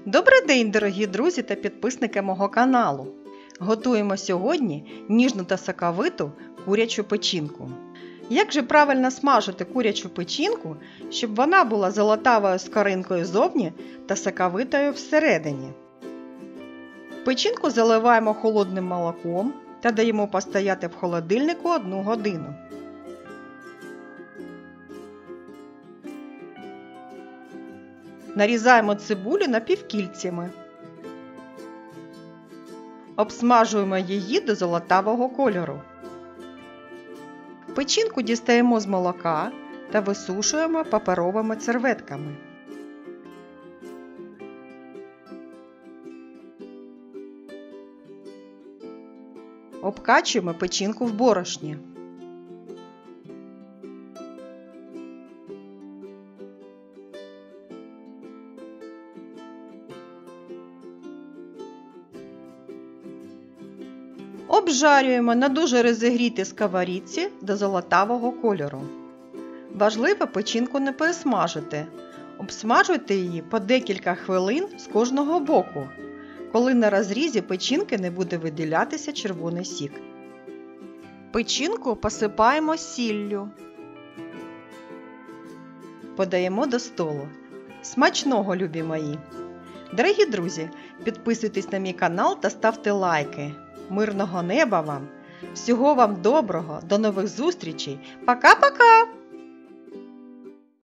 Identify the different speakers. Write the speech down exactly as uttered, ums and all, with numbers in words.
Speaker 1: Добрий день, дорогі друзі та підписники мого каналу! Готуємо сьогодні ніжну та соковиту курячу печінку. Як же правильно смажити курячу печінку, щоб вона була золотавою скоринкою зовні та соковитою всередині? Печінку заливаємо холодним молоком та даємо постояти в холодильнику одну годину. Нарізаємо цибулю напівкільцями. Обсмажуємо її до золотавого кольору. Печінку дістаємо з молока та висушуємо паперовими серветками. Обкачуємо печінку в борошні. Обжарюємо на дуже розігрітій сковорідці до золотавого кольору. Важливо печінку не пересмажити. Обсмажуйте її по декілька хвилин з кожного боку, коли на розрізі печінки не буде виділятися червоний сік. Печінку посипаємо сіллю. Подаємо до столу. Смачного, любі мої! Дорогі друзі, підписуйтесь на мій канал та ставте лайки. Мирного неба вам! Всього вам доброго! До нових зустрічей! Пока-пока!